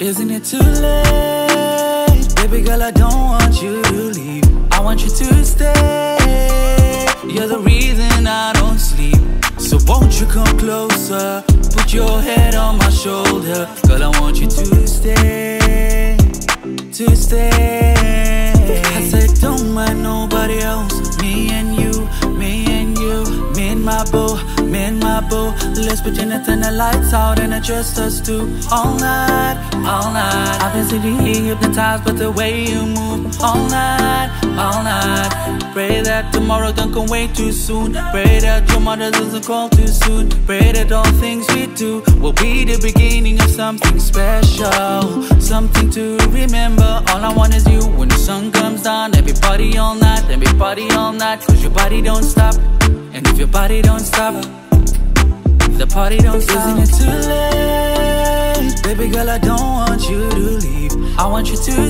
Isn't it too late? Baby girl, I don't want you to leave. I want you to stay. You're the reason I don't sleep. So won't you come closer? Put your head on my shoulder. Girl, I want you to stay. To stay. I said don't mind nobody else. Me and you, me and you, me and my boo, me and my boo. Let's pretend to turn the lights out and it's just us two. All night, all night. I've been sitting here hypnotized by the way you move. All night, all night. Pray that tomorrow don't come way too soon. Pray that your mother doesn't call too soon. Pray that all things we do will be the beginning of something special, something to remember. All I want is you when the sun comes down. Everybody all night, everybody all night. Cause your body don't stop. And if your body don't stop, the party don't stop. Isn't it too late? Baby girl, I don't want you to leave. I want you to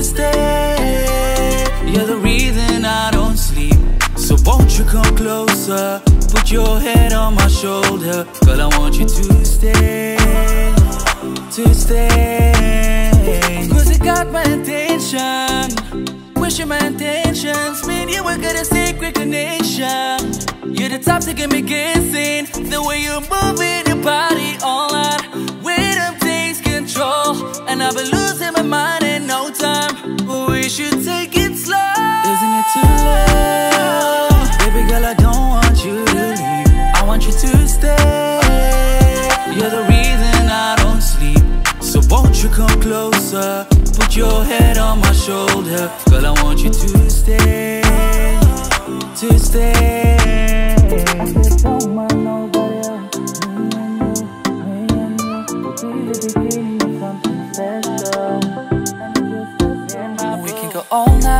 stay. You're the reason I don't sleep. So won't you come closer? Put your head on my shoulder. Girl, I want you to stay. To stay. Cause it got my attention. Wishing my intentions. Me and you were good a secret connection. You're the type to get me guessing. The way you're moving your body all night. Rhythm takes control. And I've been losing my mind in no time. We should take it slow. Isn't it too late? Baby girl, I don't want you to leave. I want you to stay. You're the reason I don't sleep. So won't you come closer? Put your head on my shoulder. Girl, I want you to stay. To stay. Don't mind nobody else. Me and you, will be the beginning of something special. We can go all night.